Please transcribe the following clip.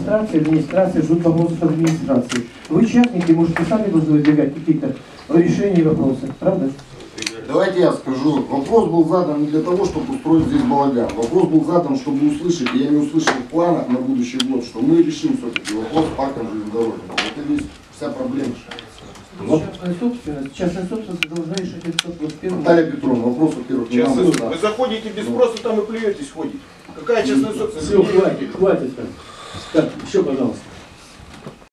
администрация ждут вопросов от администрации. Вы частники, может, вы сами должны выдвигать какие-то решения и вопросы, правда? Давайте я скажу. Вопрос был задан не для того, чтобы устроить здесь балаган. Вопрос был задан, чтобы услышать, и я не услышал в планах на будущий год, что мы решим все-таки вопрос с парком железнодорожным. Это здесь вся проблема. Частная собственность должна решать этот вопрос первым. Наталья Петровна, вопрос, во-первых, не надо. Вы заходите без спроса, там и плюетесь, ходите. Какая частная собственность? Все, хватит. Так, еще, пожалуйста.